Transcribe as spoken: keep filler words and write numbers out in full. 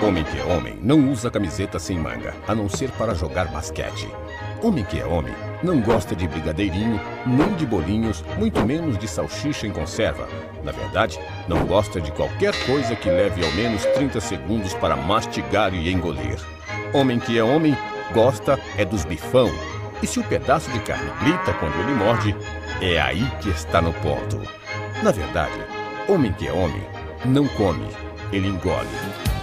Homem que é homem não usa camiseta sem manga, a não ser para jogar basquete. Homem que é homem não gosta de brigadeirinho, nem de bolinhos, muito menos de salsicha em conserva. Na verdade, não gosta de qualquer coisa que leve ao menos trinta segundos para mastigar e engolir. Homem que é homem gosta é dos bifão. E se o pedaço de carne grita quando ele morde, é aí que está no ponto. Na verdade, homem que é homem não come, ele engole.